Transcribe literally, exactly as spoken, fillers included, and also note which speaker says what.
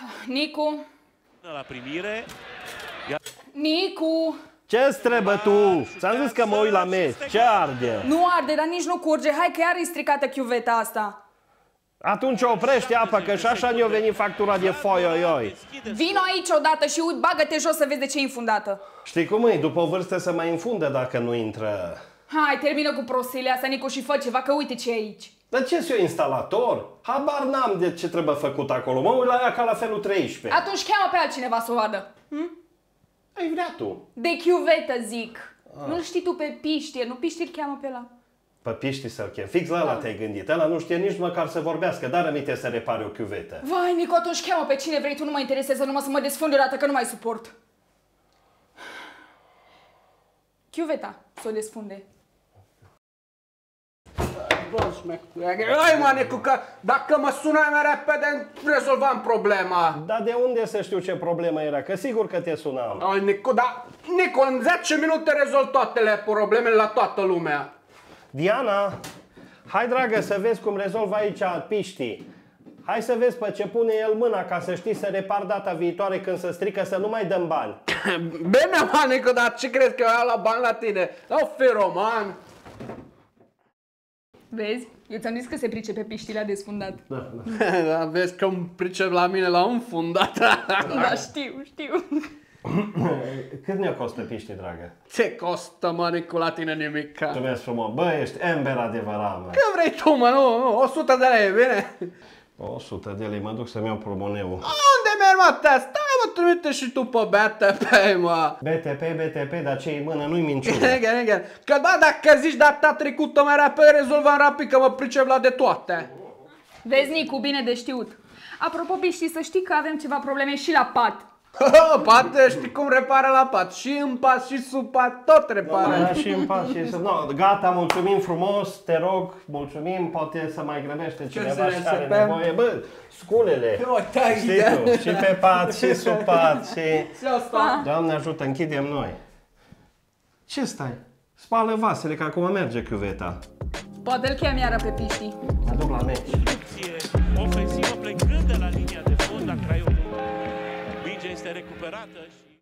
Speaker 1: Nicu.
Speaker 2: La primire.
Speaker 1: Nicu.
Speaker 3: Ce-ți trebuie tu? Ți-am zis că mă uit la meci. Ce arde?
Speaker 1: Nu arde, dar nici nu curge. Hai că iar e stricată chiuveta asta.
Speaker 3: Atunci oprește apa, că și așa ne-a venit factura de foi-oi-oi.
Speaker 1: Vino aici odată și uit, bagă-te jos să vezi de ce e infundată.
Speaker 3: Știi cum e? După o vârstă se mai infundă dacă nu intră.
Speaker 1: Hai, termină cu prostiile astea, Nicu, și fă ceva, că uite ce e aici.
Speaker 3: Dar ce-s eu instalator? Habar n-am de ce trebuie făcut acolo. Mă uit la ea ca la felul treisprezece.
Speaker 1: Atunci cheamă pe altcineva să o vadă. Hm?
Speaker 3: Ai vrea tu.
Speaker 1: De chiuvetă, zic. Ah. Nu-l știi tu pe Piștie, nu Piștie îl cheamă pe ăla.
Speaker 3: Pe Piști să-l chem. Fix la ăla te-ai gândit. Ăla nu știe nici măcar să vorbească, dar rămite să repare o chiuvetă.
Speaker 1: Vai, Nicu, atunci cheamă pe cine vrei tu, nu mă interesează, numai să mă desfund odată, că nu mai suport. Chiuveta, să o desfunde.
Speaker 4: Hai, mă, Nicu, că dacă mă sunai mai repede, rezolvam problema.
Speaker 3: Dar de unde să știu ce problemă era? Că sigur că te sunam.
Speaker 4: Ai, Nicu, da, Nicu, în zece minute rezolv toate problemele la toată lumea.
Speaker 3: Diana, hai dragă să vezi cum rezolvă aici Piști. Hai să vezi pe ce pune el mâna ca să știi să repar data viitoare când se strică, să nu mai dăm bani.
Speaker 4: Bine, mă, Nicu, dar ce crezi că eu iau la bani la tine? Dau feroman.
Speaker 1: Vezi? Eu ți-am zis că se pricepe Piști la desfundat.
Speaker 3: Da, da.
Speaker 4: Da, vezi că îmi pricep la mine la înfundat.
Speaker 1: Da, știu, știu.
Speaker 3: Cât ne costă Piști, dragă?
Speaker 4: Ce costă, mă, Nicu, la tine nimic?
Speaker 3: Mulțumesc frumos. Bă, ești ember adevărat, mă.
Speaker 4: Că vrei tu, mă, nu, nu, o sută de lei, bine?
Speaker 3: o sută de lei, mă duc să-mi iau promoneul.
Speaker 4: Unde mergi, mă, te? Stai, mă, trimite și tu pe B T P, mă.
Speaker 3: B T P, B T P, dar ce-i mână, nu-i minciună.
Speaker 4: Că da, dacă zici data trecută mai repede, rezolvam rapid, că mă pricep la de toate.
Speaker 1: Vezi, Nicu, bine de știut. Apropo, Piști, să știi că avem ceva probleme și la pat.
Speaker 4: Pat, știi cum repară la pat? Și în pat și sub pat, tot repară.
Speaker 3: Da, și în pat și sub. No, gata, mulțumim frumos, te rog, mulțumim, poate să mai grăbește cineva și are nevoie. Bă, sculele, știi tu, și pe pat, și sub pat, și... Doamne ajută, închidem noi. Ce stai? Spală vasele, că acum merge chiuveta.
Speaker 1: Poate îl chem iară pe Piști.
Speaker 3: Mă duc la meci.
Speaker 2: Ofensivă plecând de la linia de fund a Craiovului. Mingea este recuperată și...